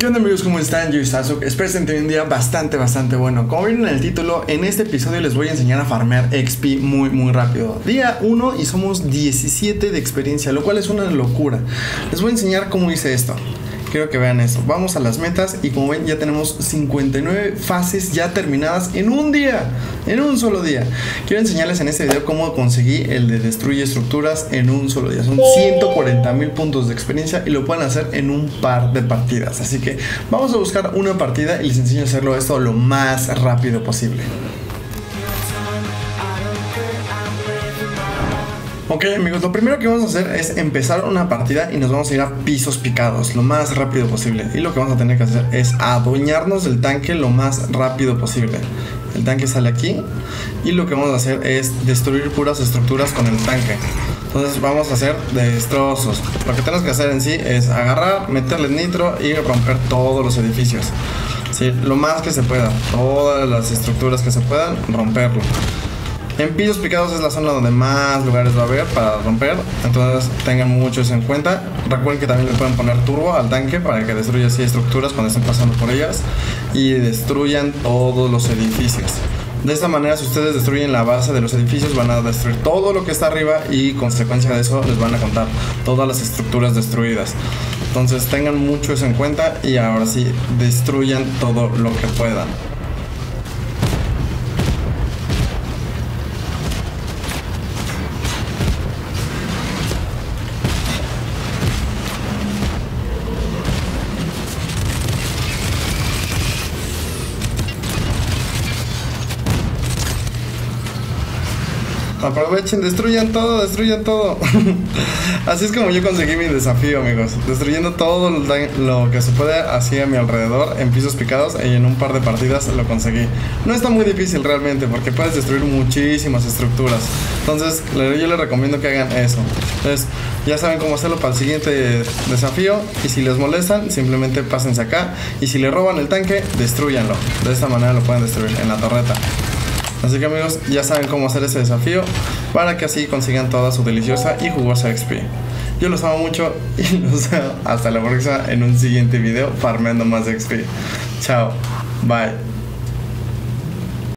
¿Qué onda amigos? ¿Cómo están? Yo soy Sazuk. Espero que tengan un día bastante bueno. Como vieron en el título, en este episodio les voy a enseñar a farmear XP muy rápido. Día 1 y somos 17 de experiencia, lo cual es una locura. Les voy a enseñar cómo hice esto. Quiero que vean eso. Vamos a las metas y como ven ya tenemos 59 fases ya terminadas en un día, en un solo día. Quiero enseñarles en este video cómo conseguí el de destruye estructuras en un solo día. Son 140,000 puntos de experiencia y lo pueden hacer en un par de partidas. Así que vamos a buscar una partida y les enseño a hacerlo esto lo más rápido posible. Ok amigos, lo primero que vamos a hacer es empezar una partida y nos vamos a ir a pisos picados lo más rápido posible. Y lo que vamos a tener que hacer es adueñarnos del tanque lo más rápido posible. El tanque sale aquí y lo que vamos a hacer es destruir puras estructuras con el tanque. Entonces vamos a hacer destrozos. Lo que tenemos que hacer en sí es agarrar, meterle nitro y romper todos los edificios. Sí, lo más que se pueda, todas las estructuras que se puedan, romperlo. En pisos picados es la zona donde más lugares va a haber para romper, entonces tengan mucho eso en cuenta. Recuerden que también le pueden poner turbo al tanque para que destruya así estructuras cuando estén pasando por ellas y destruyan todos los edificios. De esta manera, si ustedes destruyen la base de los edificios, van a destruir todo lo que está arriba y consecuencia de eso les van a contar todas las estructuras destruidas. Entonces tengan mucho eso en cuenta y ahora sí, destruyan todo lo que puedan. Aprovechen, destruyan todo. Así es como yo conseguí mi desafío, amigos. Destruyendo todo lo que se puede así a mi alrededor en pisos picados y en un par de partidas lo conseguí. No está muy difícil realmente porque puedes destruir muchísimas estructuras. Entonces yo les recomiendo que hagan eso. Entonces ya saben cómo hacerlo para el siguiente desafío. Y si les molestan, simplemente pásense acá. Y si le roban el tanque, destruyanlo. De esta manera lo pueden destruir en la torreta. Así que amigos, ya saben cómo hacer ese desafío para que así consigan toda su deliciosa y jugosa XP. Yo los amo mucho y los veo hasta la próxima en un siguiente video farmeando más XP. Chao, bye.